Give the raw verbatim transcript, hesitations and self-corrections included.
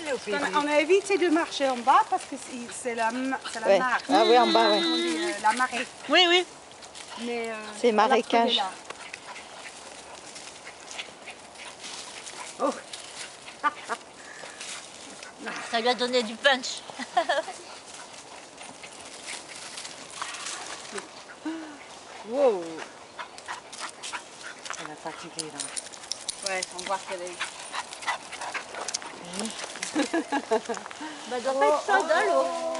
On a évité de marcher en bas parce que c'est la, la ouais. mare. Ah oui, en bas, oui. On dit, euh, la marée. Oui, oui. Euh, c'est marécage. Oh. Ça lui a donné du punch. Wow. Elle est fatiguée là. Ouais, on voit qu'elle est... Bah, elle doit pas être chaude, hein, l'eau.